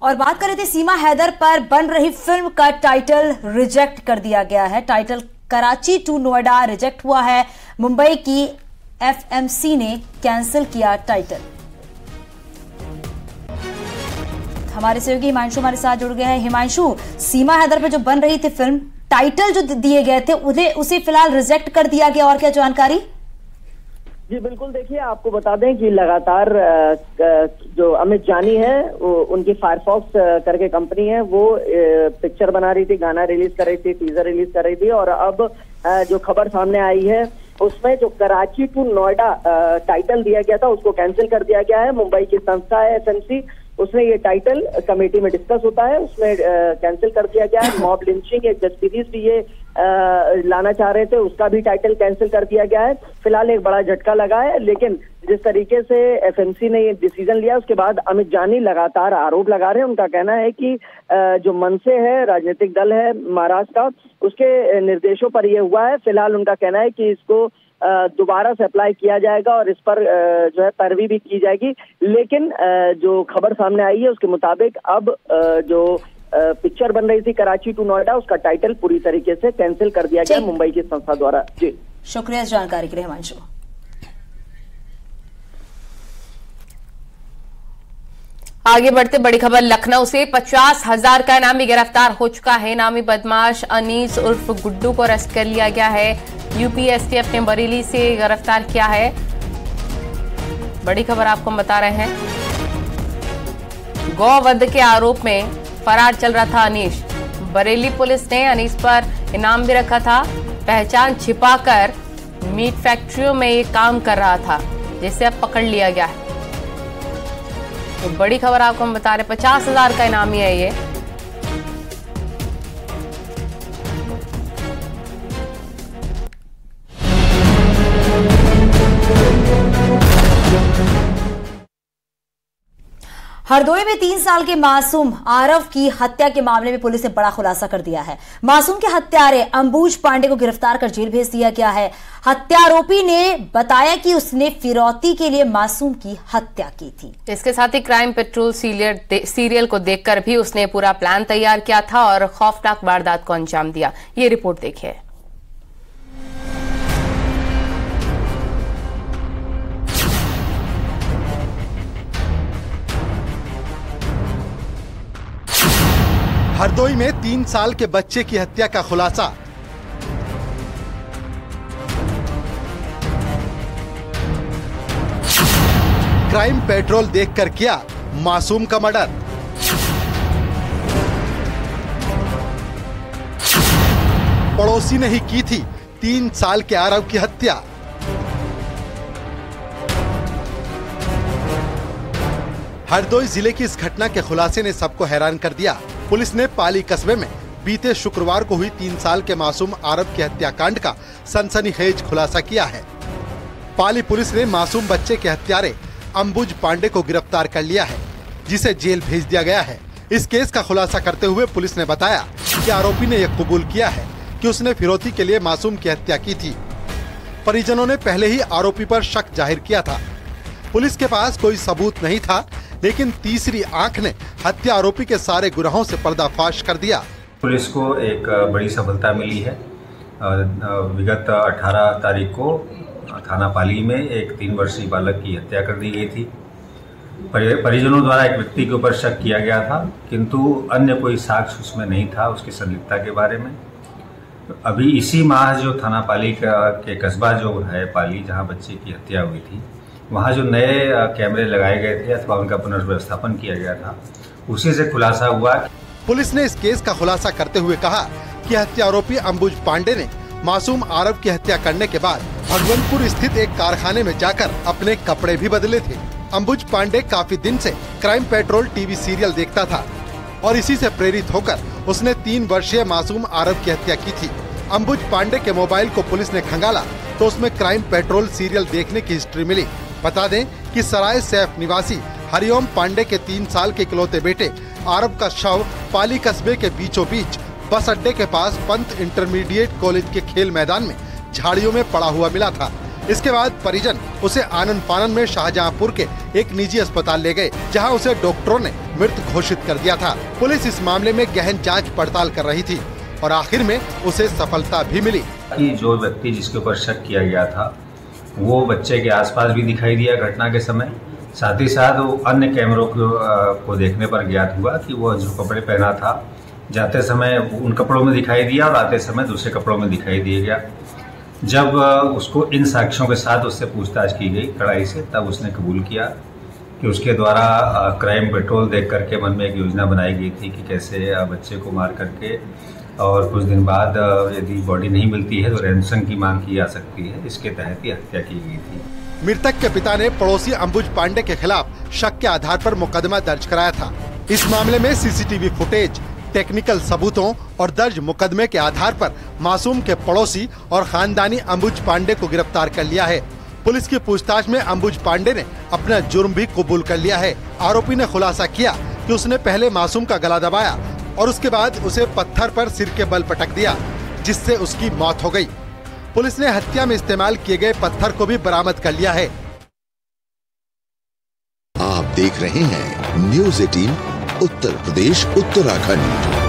और बात कर रहे थे सीमा हैदर पर बन रही फिल्म का टाइटल रिजेक्ट कर दिया गया है। Title Karachi to Noida reject हुआ है। मुंबई की एफएमसी ने कैंसिल किया टाइटल। हमारे सहयोगी हिमांशु हमारे साथ जुड़ गए हैं। हिमांशु, सीमा हैदर पर जो बन रही थी फिल्म, टाइटल जो दिए गए थे उसे फिलहाल रिजेक्ट कर दिया गया, और क्या जानकारी? जी बिल्कुल, देखिए आपको बता दें कि लगातार जो अमित जानी है उनकी फायरफॉक्स करके कंपनी है, वो पिक्चर बना रही थी, गाना रिलीज कर रही थी, टीजर रिलीज कर रही थी, और अब जो खबर सामने आई है उसमें जो कराची टू नोएडा टाइटल दिया गया था उसको कैंसिल कर दिया गया है। मुंबई की संस्था है एफएमसी, उसने ये टाइटल कमेटी में डिस्कस होता है, उसमें कैंसिल कर दिया गया है। मॉब लिंचिंग एक वेब सीरीज भी ये लाना चाह रहे थे, उसका भी टाइटल कैंसिल कर दिया गया है। फिलहाल एक बड़ा झटका लगा है, लेकिन जिस तरीके से एफएमसी ने ये डिसीजन लिया उसके बाद अमित जानी लगातार आरोप लगा रहे हैं। उनका कहना है कि जो मनसे है, राजनीतिक दल है महाराष्ट्र का, उसके निर्देशों पर यह हुआ है। फिलहाल उनका कहना है कि इसको दोबारा से अप्लाई किया जाएगा और इस पर जो है पैरवी भी की जाएगी। लेकिन जो खबर सामने आई है उसके मुताबिक अब जो पिक्चर बन रही थी कराची टू नोएडा, उसका टाइटल पूरी तरीके से कैंसिल कर दिया गया मुंबई की संस्था द्वारा। जी शुक्रिया इस जानकारी के लिए हिमांशु। आगे बढ़ते बड़ी खबर लखनऊ से 50,000 का इनामी गिरफ्तार हो चुका है। इनामी बदमाश अनीस उर्फ गुड्डू को अरेस्ट कर लिया गया है। यूपी एसटीएफ ने बरेली से गिरफ्तार किया है। बड़ी खबर आपको बता रहे हैं। गौवध के आरोप में फरार चल रहा था अनीस। बरेली पुलिस ने अनीस पर इनाम भी रखा था। पहचान छिपाकर मीट फैक्ट्रियों में ये काम कर रहा था, जिसे अब पकड़ लिया गया है। तो बड़ी खबर आपको हम बता रहे, 50,000 का इनामी है ये। हरदोई में 3 साल के मासूम आरव की हत्या के मामले में पुलिस ने बड़ा खुलासा कर दिया है। मासूम के हत्यारे अंबुज पांडे को गिरफ्तार कर जेल भेज दिया गया है। हत्यारोपी ने बताया कि उसने फिरौती के लिए मासूम की हत्या की थी। इसके साथ ही क्राइम पेट्रोल सीरियल को देखकर भी उसने पूरा प्लान तैयार किया था और खौफनाक वारदात को अंजाम दिया। ये रिपोर्ट देखिए। हरदोई में 3 साल के बच्चे की हत्या का खुलासा। क्राइम पेट्रोल देखकर किया मासूम का मर्डर। पड़ोसी ने ही की थी 3 साल के आरव की हत्या। हरदोई जिले की इस घटना के खुलासे ने सबको हैरान कर दिया। पुलिस ने पाली कस्बे में बीते शुक्रवार को हुई 3 साल के मासूम आरव की हत्याकांड का सनसनीखेज खुलासा किया है। पाली पुलिस ने मासूम बच्चे के हत्यारे अंबुज पांडे को गिरफ्तार कर लिया है, जिसे जेल भेज दिया गया है। इस केस का खुलासा करते हुए पुलिस ने बताया कि आरोपी ने यह कबूल किया है कि उसने फिरौती के लिए मासूम की हत्या की थी। परिजनों ने पहले ही आरोपी पर शक जाहिर किया था। पुलिस के पास कोई सबूत नहीं था, लेकिन तीसरी आंख ने हत्या आरोपी के सारे गुनाहों से पर्दाफाश कर दिया। पुलिस को एक बड़ी सफलता मिली है। विगत 18 तारीख को थाना पाली में एक 3 वर्षीय बालक की हत्या कर दी गई थी। परिजनों द्वारा एक व्यक्ति के ऊपर शक किया गया था, किंतु अन्य कोई साक्ष्य उसमें नहीं था उसकी संलिप्तता के बारे में। अभी इसी माह जो थाना पाली के कस्बा जो है पाली, जहां बच्चे की हत्या हुई थी, वहाँ जो नए कैमरे लगाए गए थे अथवा उनका पुनर्व्यवस्थापन किया गया था, उसी से खुलासा हुआ। पुलिस ने इस केस का खुलासा करते हुए कहा कि हत्या आरोपी अंबुज पांडे ने मासूम आरव की हत्या करने के बाद भगवंतपुर स्थित एक कारखाने में जाकर अपने कपड़े भी बदले थे। अंबुज पांडे काफी दिन से क्राइम पेट्रोल टीवी सीरियल देखता था और इसी से प्रेरित होकर उसने 3 वर्षीय मासूम आरव की हत्या की थी। अंबुज पांडे के मोबाइल को पुलिस ने खंगाला तो उसमें क्राइम पेट्रोल सीरियल देखने की हिस्ट्री मिली। बता दें कि सराय सैफ निवासी हरिओम पांडे के 3 साल के इकलौते बेटे आरव का शव पाली कस्बे के बीचों बीच बस अड्डे के पास पंत इंटरमीडिएट कॉलेज के खेल मैदान में झाड़ियों में पड़ा हुआ मिला था। इसके बाद परिजन उसे आनन फानन में शाहजहांपुर के एक निजी अस्पताल ले गए, जहां उसे डॉक्टरों ने मृत घोषित कर दिया था। पुलिस इस मामले में गहन जांच पड़ताल कर रही थी और आखिर में उसे सफलता भी मिली कि जो व्यक्ति जिसके ऊपर शक किया गया था वो बच्चे के आसपास भी दिखाई दिया घटना के समय। साथ ही साथ वो अन्य कैमरों को देखने पर ज्ञात हुआ कि वो जो कपड़े पहना था जाते समय उन कपड़ों में दिखाई दिया और आते समय दूसरे कपड़ों में दिखाई दिया गया। जब उसको इन साक्ष्यों के साथ उससे पूछताछ की गई कड़ाई से, तब उसने कबूल किया कि उसके द्वारा क्राइम पेट्रोल देख करके मन में एक योजना बनाई गई थी कि कैसे बच्चे को मार करके और कुछ दिन बाद यदि बॉडी नहीं मिलती है तो रैंसम की मांग की जा सकती है। इसके तहत ही हत्या की गई थी। मृतक के पिता ने पड़ोसी अंबुज पांडे के खिलाफ शक के आधार पर मुकदमा दर्ज कराया था। इस मामले में सीसीटीवी फुटेज, टेक्निकल सबूतों और दर्ज मुकदमे के आधार पर मासूम के पड़ोसी और खानदानी अंबुज पांडे को गिरफ्तार कर लिया है। पुलिस की पूछताछ में अंबुज पांडे ने अपना जुर्म भी कबूल कर लिया है। आरोपी ने खुलासा किया कि उसने पहले मासूम का गला दबाया और उसके बाद उसे पत्थर पर सिर के बल पटक दिया, जिससे उसकी मौत हो गई। पुलिस ने हत्या में इस्तेमाल किए गए पत्थर को भी बरामद कर लिया है। आप देख रहे हैं न्यूज़ 18 उत्तर प्रदेश उत्तराखंड।